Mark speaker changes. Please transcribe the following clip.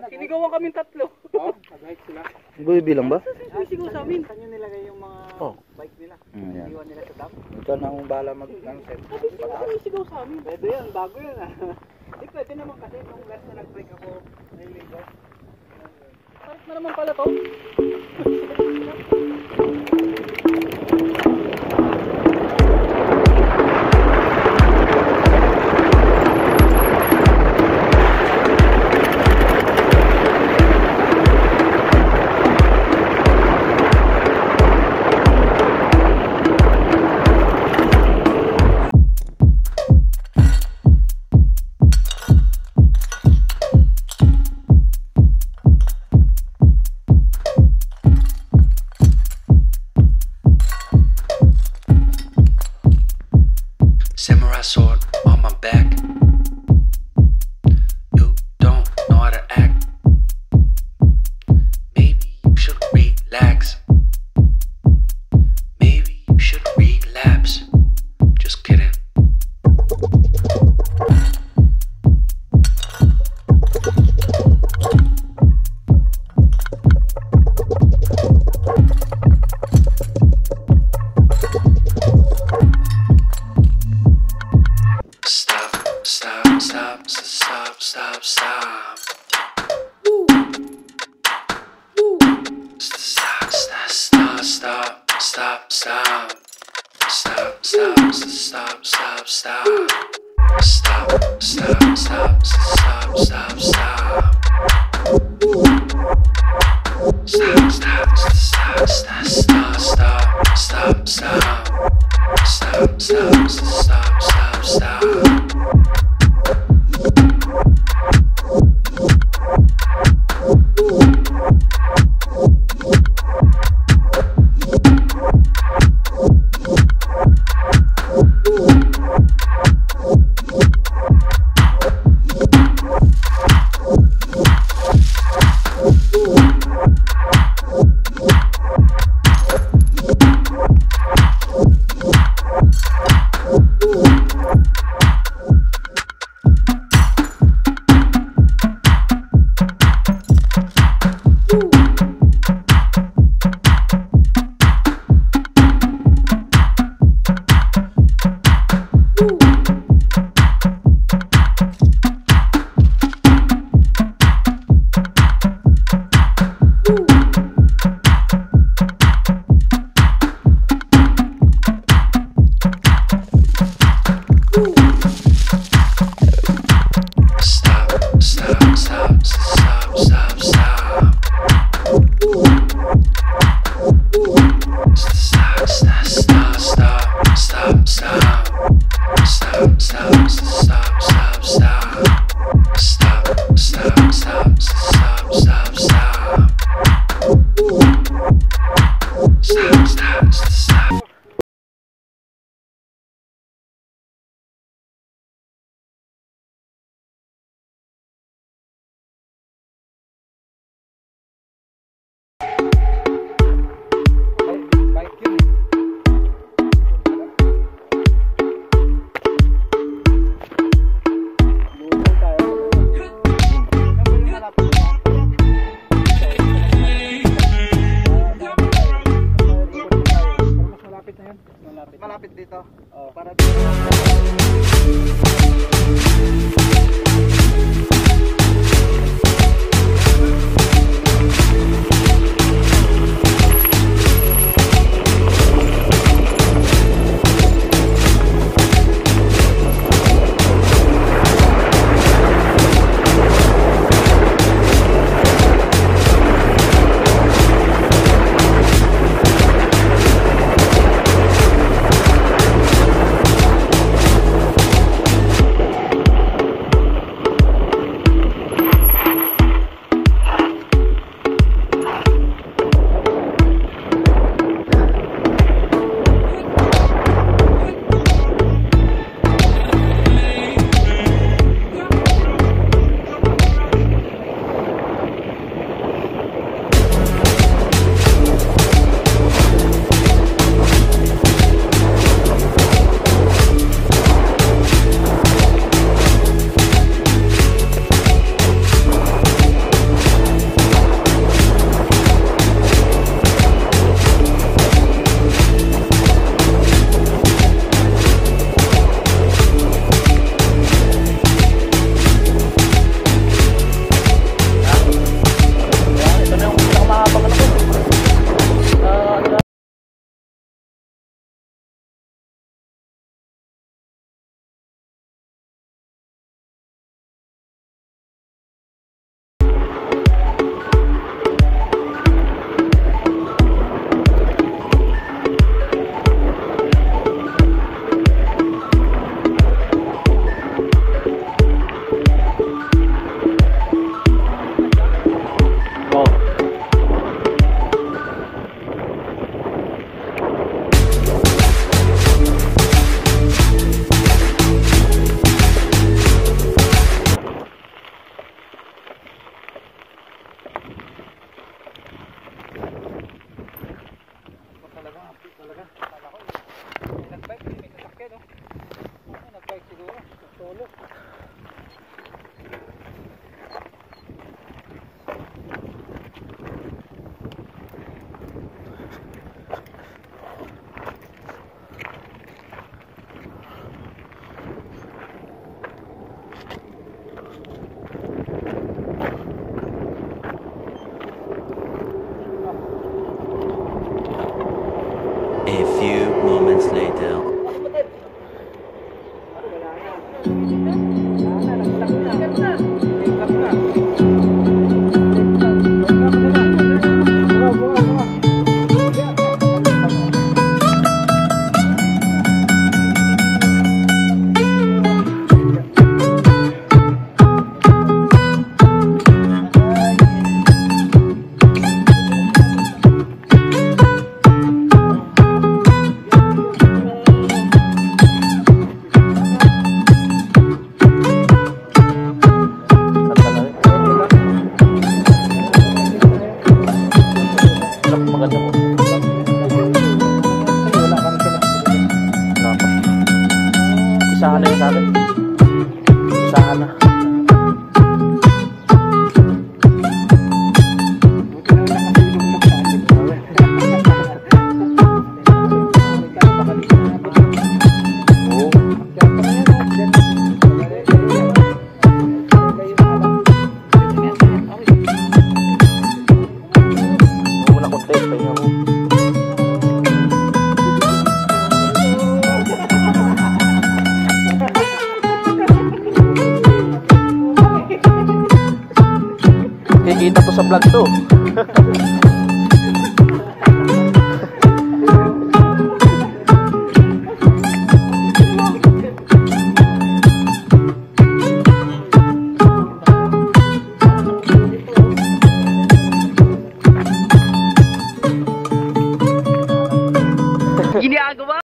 Speaker 1: Sinigawan kaming tatlo.
Speaker 2: Oo, nag-hike sila.
Speaker 3: Bilang ba?
Speaker 1: Sisigaw sa amin.
Speaker 2: Saan nyo nilagay yung mga bike nila?
Speaker 3: Yan.
Speaker 2: Iwan nila sa dam?
Speaker 3: Ito na ang bala mag-concept.
Speaker 1: Sisigaw sa amin.
Speaker 2: Pwede yun, bago yun ah. Di pwede naman kasi nung last na nag-break ako, nahiligaw.
Speaker 1: Parang na naman pala to.
Speaker 4: Samurai sword on my back. You don't know how to act. Maybe you should relax. Maybe you should relapse. Just kidding.
Speaker 2: Malapit dito. Oh, para Talaga. Kala ko nagbike, may sasakyan, no? Nagbike siguro. Solo.
Speaker 4: A few moments later.
Speaker 3: Maganda mo. Isahan na yun sa akin. Isahan na. Kikita to sa vlog to. Ginagawa